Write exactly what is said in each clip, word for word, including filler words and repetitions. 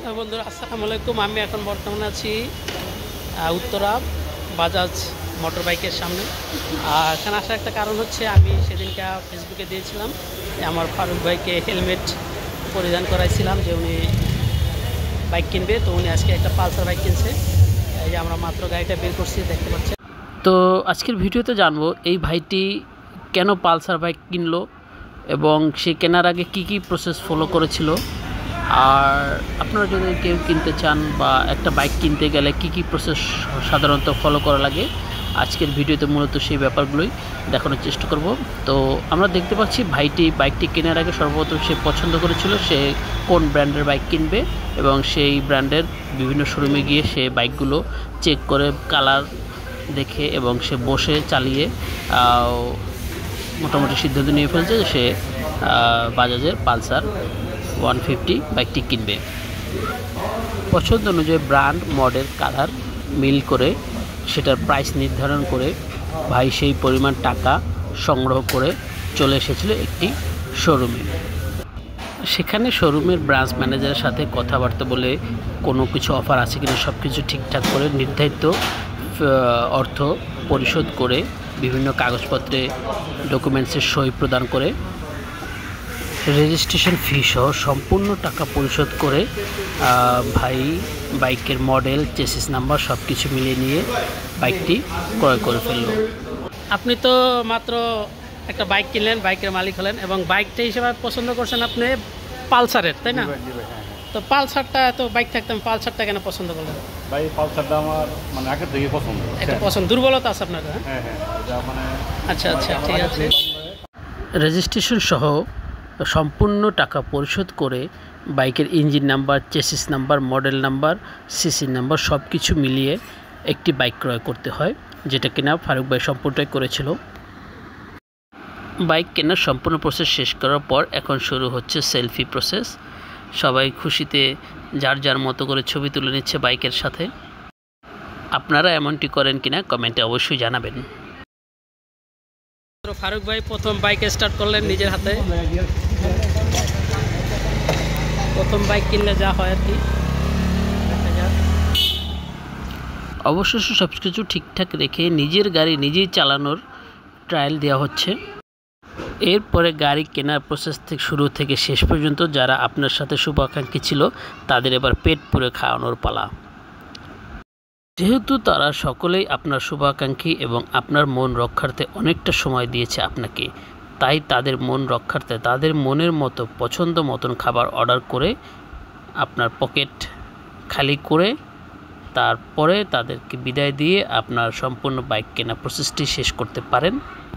বন্ধুরা আসসালামু আলাইকুম। আমি এখন বর্তমানে আছি উত্তরা বাজাজ মোটর বাইকের সামনে। আর এখানে আসার একটা কারণ হচ্ছে আমি সেদিনকে ফেসবুকে দিয়েছিলাম আমার ফারুক ভাইকে হেলমেট পরিধান করাইছিলাম যে উনি বাইক কিনবে, তো উনি আজকে একটা পালসার বাইক কিনছে। এই যে আমরা মাত্র গাড়িটা বের করছি, দেখতে পাচ্ছেন। তো আজকের ভিডিওতে জানবো এই ভাইটি কেন পালসার বাইক কিনলো এবং সে কেনার আগে কি কি প্রসেস ফলো করেছিল, আর আপনারা যদি কেউ কিনতে চান বা একটা বাইক কিনতে গেলে কি কি প্রসেস সাধারণত ফলো করা লাগে, আজকের ভিডিওতে মূলত সেই ব্যাপারগুলোই দেখানোর চেষ্টা করব। তো আমরা দেখতে পাচ্ছি ভাইটি বাইকটি কেনার আগে সর্বপ্রথম সে পছন্দ করেছিল সে কোন ব্র্যান্ডের বাইক কিনবে এবং সেই ব্র্যান্ডের বিভিন্ন শোরুমে গিয়ে সে বাইকগুলো চেক করে কালার দেখে এবং সে বসে চালিয়ে মোটামুটি সিদ্ধান্ত নিয়ে ফেলছে যে সে বাজাজের পালসার ওয়ান ফিফটি বাইকটি কিনবে। পছন্দ অনুযায়ী ব্র্যান্ড, মডেল, কালার মিল করে সেটার প্রাইস নির্ধারণ করে ভাই সেই পরিমাণ টাকা সংগ্রহ করে চলে এসেছিল একটি শোরুমে। সেখানে শোরুমের ব্রাঞ্চ ম্যানেজারের সাথে কথাবার্তা বলে কোনো কিছু অফার আছে কিনা সব কিছু ঠিকঠাক করে নির্ধারিত অর্থ পরিশোধ করে বিভিন্ন কাগজপত্রে ডকুমেন্টসের সই প্রদান করে রেজিস্ট্রেশন ফি সহ সম্পূর্ণ টাকা পরিশোধ করে ভাই বাইকের মডেল, চেসিস নাম্বার সব কিছু মিলিয়ে নিয়ে বাইকটি ক্রয় করে ফেলল। আপনি তো মাত্র একটা বাইক কিনলেন, বাইকের মালিক হলেন এবং বাইকটা হিসেবে পছন্দ করছেন আপনি পালসারের, তাই না? তো পালসারটা তো বাইক থাকতাম, পালসারটা কেন পছন্দ করলেন? ভাই পালসারটা আমার মানে আগে থেকে পছন্দ, একটা পছন্দ, দুর্বলতা আছে আপনার? হ্যাঁ হ্যাঁ, মানে আচ্ছা আচ্ছা, ঠিক আছে। রেজিস্ট্রেশন সহ সম্পূর্ণ টাকা পরিশোধ করে বাইকের engine number, chassis number, model number, CC number সব কিছু মিলিয়ে একটি বাইক ক্রয় করতে হয়, যেটা কিনা ফারুক ভাই সম্পূর্ণটাই করেছিল। বাইক কেনার সম্পূর্ণ প্রসেস শেষ করার পর এখন শুরু হচ্ছে সেলফি প্রসেস। সবাই খুশিতে যার যার মতো করে ছবি তুলে নিচ্ছে বাইকের সাথে। আপনারা এমনটি করেন কিনা কমেন্টে অবশ্যই জানাবেন। ফারুক ভাই প্রথম বাইক স্টার্ট করলেন নিজের হাতে। প্রথম বাইক কিনলে যা হয় আর কি। অবশ্য সব কিছু ঠিকঠাক রেখে নিজের গাড়ি নিজেই চালানোর ট্রায়াল দেওয়া হচ্ছে। এরপরে গাড়ি কেনার প্রসেস থেকে শুরু থেকে শেষ পর্যন্ত যারা আপনার সাথে শুভাকাঙ্ক্ষী ছিল তাদের এবার পেট পুরে খাওয়ানোর পালা। যেহেতু তারা সকলেই আপনার শুভাকাঙ্ক্ষী এবং আপনার মন রক্ষার্থে অনেকটা সময় দিয়েছে আপনাকে, তাই তাদের মন রক্ষার্থে তাদের মনের মতো পছন্দ মতন খাবার অর্ডার করে আপনার পকেট খালি করে তারপরে তাদেরকে বিদায় দিয়ে আপনার সম্পূর্ণ বাইক কেনা প্রসেসটি শেষ করতে পারেন।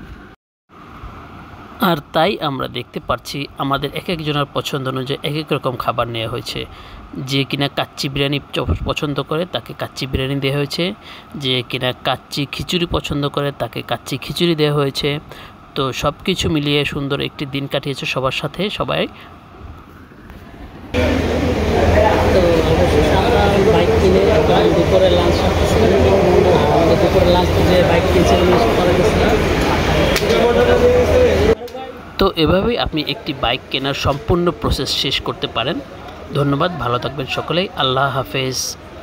আর তাই আমরা দেখতে পাচ্ছি আমাদের এক একজনের পছন্দ অনুযায়ী এক এক রকম খাবার নেওয়া হয়েছে। যে কিনা কাচ্চি বিরিয়ানি পছন্দ করে তাকে কাচ্চি বিরিয়ানি দেওয়া হয়েছে, যে কিনা কাচ্চি খিচুড়ি পছন্দ করে তাকে কাচ্চি খিচুড়ি দেওয়া হয়েছে। তো সব কিছু মিলিয়ে সুন্দর একটি দিন কাটিয়েছে সবার সাথে সবাই। তো অবশেষে আমরা বাইক কিনে দুপুরে লাঞ্চ আমাদের দুপুরে লাঞ্চ যে বাইক কিনছিলাম করা গেছিলাম। তো এভাবেই আপনি একটি বাইক কেনার সম্পূর্ণ প্রসেস শেষ করতে পারেন। ধন্যবাদ, ভালো থাকবেন সকলেই, আল্লাহ হাফেজ।